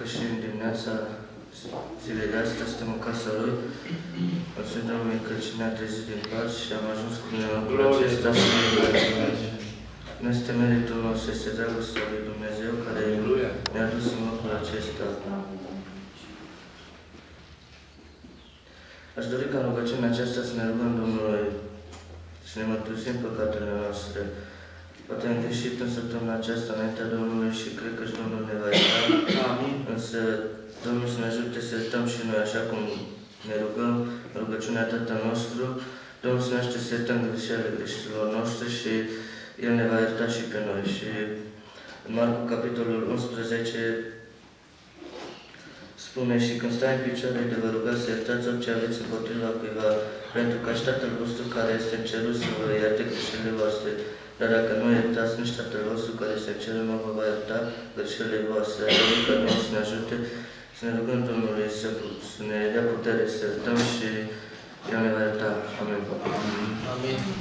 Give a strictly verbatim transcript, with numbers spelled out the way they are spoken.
și în dimineața zilei de astăzi suntem în casa Lui. Mulțumim Domnului că ne-a trezit din pace și am ajuns cu mine în locul acesta și nu este meritul nostru, este dragostea lui Dumnezeu care ne-a dus în locul acesta. Aș dori ca în rugăciunea aceasta să ne rugăm Domnului și ne mărturisim păcatele noastre. Poate am greșit în săptămâna aceasta înaintea Domnului și cred că și Domnul ne va ierta. Amin. Însă Domnul să ne ajute să iertăm și noi așa cum ne rugăm în rugăciunea Tatăl nostru. Domnul să ne ajute să iertăm greșelile greșiților noștri și El ne va ierta și pe noi. Și în Marcu, capitolul unsprezece, spune: și când stai în picioare de vă ruga să iertați orice aveți împotriva cuiva, pentru că și Tatăl vostru care este în cerul să vă ierte greșelile voastre. Dar dacă nu iertați, nici Tatăl vostru care este în cerul nu vă va ierta greșelile voastre. Adică că Domnul să ne ajute, să ne rugăm Domnului să, să ne dea putere să iertăm și El ne va ierta. Amin. Amin.